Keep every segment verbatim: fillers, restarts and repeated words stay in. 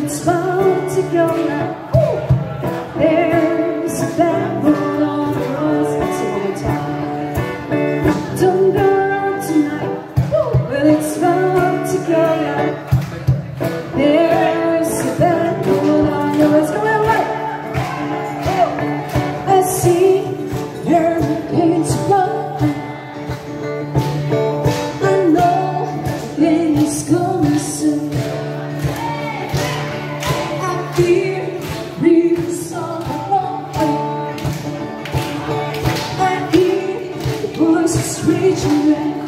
it's about to go now. There's a bad mood on the rise. Let's see one more time. Don't go out tonight. Well, it's about to go now. There's a bad mood on the rise. Go ahead, right. I see your pain's running. I know that it's coming soon. I fear reasons all along. I hear the voices raging round.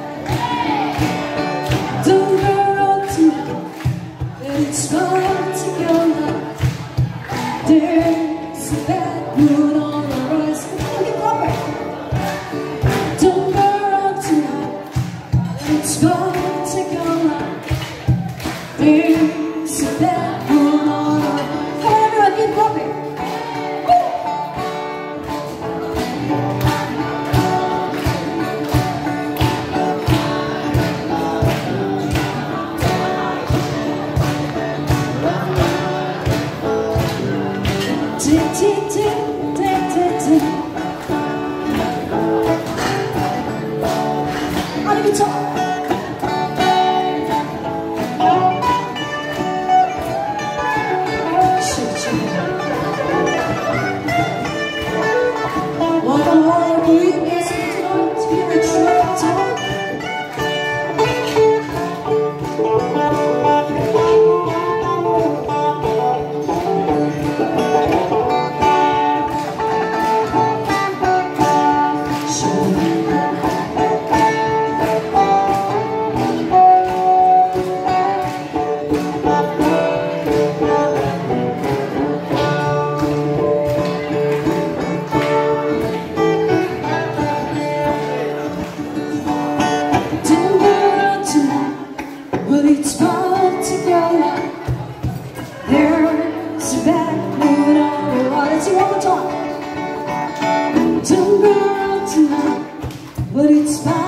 Don't go out tonight, but it's about to go now. There's a bad mood on the rise. Look at Robert. Don't go out tonight, but it's about to go now. There's a bad mood on the rise. Come on, everyone, keep Robert. Tick, tick, tick, tick, tick, tick. On the guitar. Shake, shake. One more week is going to be a trip time. Well, it's about to go now. There's a bad mood on the water. Let's see one more time. Don't go out tonight, but it's fine.